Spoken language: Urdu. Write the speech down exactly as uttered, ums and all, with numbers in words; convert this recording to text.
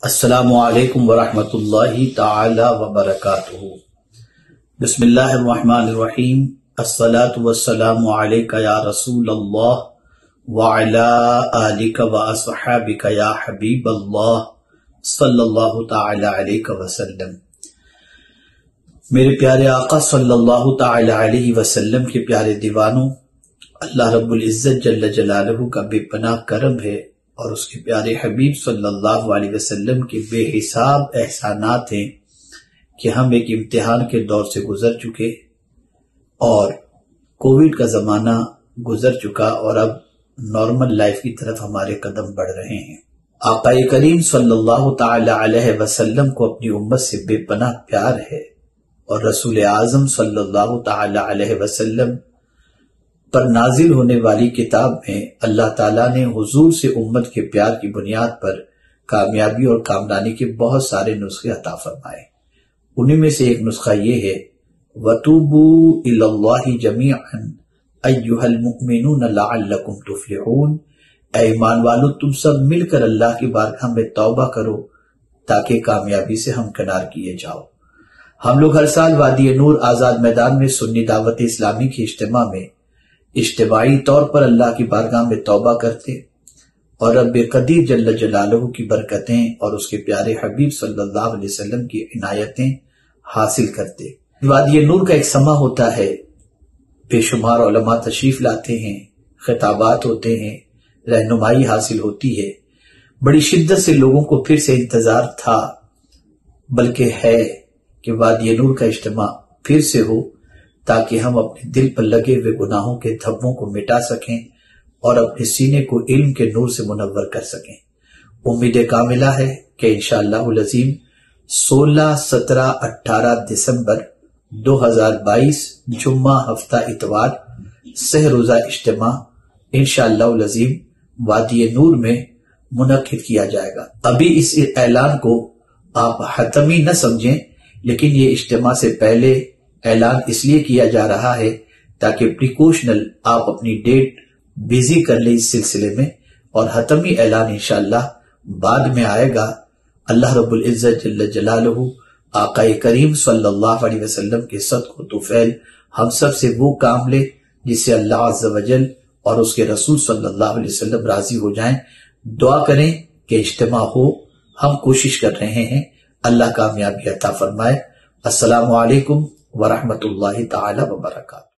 السلام علیکم ورحمۃ اللہ تعالی وبرکاتہ۔ بسم اللہ الرحمن الرحیم۔ الصلاۃ والسلام علیک یا رسول اللہ وعلی آلک واصحابک یا حبیب اللہ صلی اللہ تعالی علیہ وسلم۔ میرے پیارے آقا صلی اللہ تعالی علیہ وسلم کے پیارے دیوانوں، اللہ رب العزت جل جلالہ کا بے پناہ کرم ہے اور اس کے پیارے حبیب صلی اللہ علیہ وسلم کے بے حساب احسانات ہیں کہ ہم ایک امتحان کے دور سے گزر چکے اور کووڈ کا زمانہ گزر چکا اور اب نارمل لائف کی طرف ہمارے قدم بڑھ رہے ہیں۔ آقا کریم صلی اللہ تعالی علیہ وسلم کو اپنی امت سے بے پناہ پیار ہے اور رسول اعظم صلی اللہ تعالی علیہ وسلم پر نازل ہونے والی کتاب میں اللہ تعالیٰ نے حضور سے امت کے پیار کی بنیاد پر کامیابی اور کامرانی کے بہت سارے نسخے عطا فرمائے۔ انہی میں سے ایک نسخہ یہ ہے وَتُوبُوا إِلَى اللَّهِ جَمِيعًا أَيُّهَا الْمُؤْمِنُونَ لَعَلَّكُمْ تُفْلِحُونَ۔ اے ایمان والو، تم سب مل کر اللہ کی بارگاہ میں توبہ کرو تاکہ کامیابی سے ہمکنار کیے جاؤ۔ ہم لوگ ہر سال وادی نور آزاد میدان میں سنی دعوت اسلامی کے اجتماع میں اجتماعی طور پر اللہ کی بارگاہ میں توبہ کرتے اور رب قدیر جل جلالہ کی برکتیں اور اس کے پیارے حبیب صلی اللہ علیہ وسلم کی عنایتیں حاصل کرتے۔ وادی نور کا ایک سماع ہوتا ہے، بے شمار علماء تشریف لاتے ہیں، خطابات ہوتے ہیں، رہنمائی حاصل ہوتی ہے۔ بڑی شدت سے لوگوں کو پھر سے انتظار تھا، بلکہ ہے کہ وادی نور کا اجتماع پھر سے ہو تاکہ ہم اپنے دل پر لگے ہوئے گناہوں کے دھبوں کو مٹا سکیں اور اپنے سینے کو علم کے نور سے منور کر سکیں۔ امید کاملہ ہے کہ انشاءاللہ العظیم سولہ سترہ اٹھارہ دسمبر دو ہزار بائیس جمعہ ہفتہ اتوار سہ روزہ اجتماع انشاءاللہ العظیم وادی نور میں منعقد کیا جائے گا۔ ابھی اس اعلان کو آپ حتمی نہ سمجھیں، لیکن یہ اجتماع سے پہلے اعلان اس لیے کیا جا رہا ہے تاکہ پریکوشنل آپ اپنی ڈیٹ بیزی کر لیں اس سلسلے میں، اور حتمی اعلان انشاءاللہ بعد میں آئے گا۔ اللہ رب العزت جل جلالہ آقا کریم صلی اللہ علیہ وسلم کے صدق و طفیل ہم سب سے وہ کام لے جس سے اللہ عز و جل اور اس کے رسول صلی اللہ علیہ وسلم راضی ہو جائیں۔ دعا کریں کہ اجتماع ہو، ہم کوشش کر رہے ہیں، اللہ کامیابی عطا فرمائے۔ السلام علیکم ورحمۃ اللہ تعالی وبرکاتہ۔